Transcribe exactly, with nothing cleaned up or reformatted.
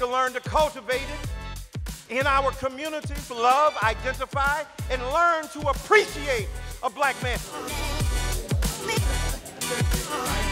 to learn to cultivate it in our communities, love, identify, and learn to appreciate a black man.